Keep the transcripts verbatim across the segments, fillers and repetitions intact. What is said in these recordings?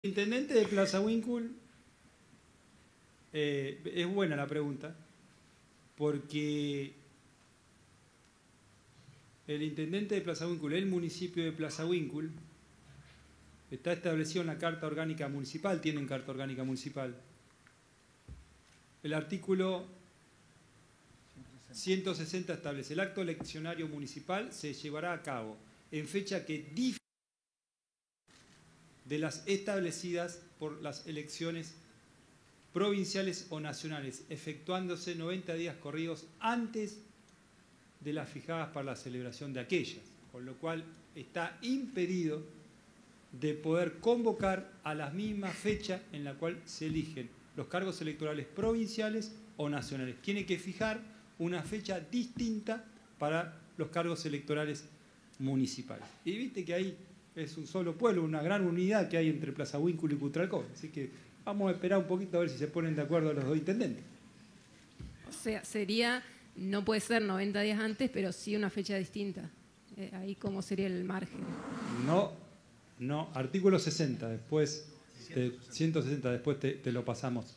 Intendente de Plaza Huíncul, eh, es buena la pregunta, porque el intendente de Plaza Huíncul, el municipio de Plaza Huíncul, está establecido en la Carta Orgánica Municipal, tienen Carta Orgánica Municipal. El artículo ciento sesenta establece: el acto eleccionario municipal se llevará a cabo en fecha que difiere de las establecidas por las elecciones provinciales o nacionales, efectuándose noventa días corridos antes de las fijadas para la celebración de aquellas, con lo cual está impedido de poder convocar a la misma fecha en la cual se eligen los cargos electorales provinciales o nacionales. Tiene que fijar una fecha distinta para los cargos electorales municipales. Y viste que ahí es un solo pueblo, una gran unidad que hay entre Plaza Huíncul y Cutralcó. Así que vamos a esperar un poquito a ver si se ponen de acuerdo los dos intendentes. O sea, sería, no puede ser noventa días antes, pero sí una fecha distinta. Eh, ahí cómo sería el margen. No, no, artículo sesenta, después, te, ciento sesenta, después te, te lo pasamos.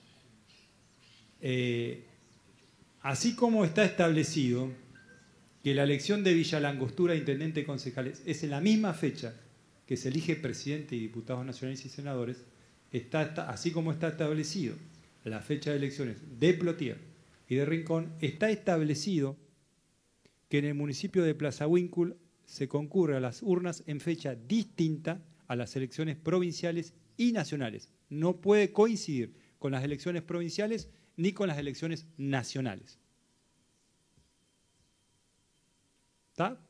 Eh, así como está establecido que la elección de Villa Langostura, intendente y concejales, es en la misma fecha que se elige presidente y diputados nacionales y senadores, está, está, así como está establecido la fecha de elecciones de Plotier y de Rincón, está establecido que en el municipio de Plaza Huíncul se concurre a las urnas en fecha distinta a las elecciones provinciales y nacionales. No puede coincidir con las elecciones provinciales ni con las elecciones nacionales. ¿Está?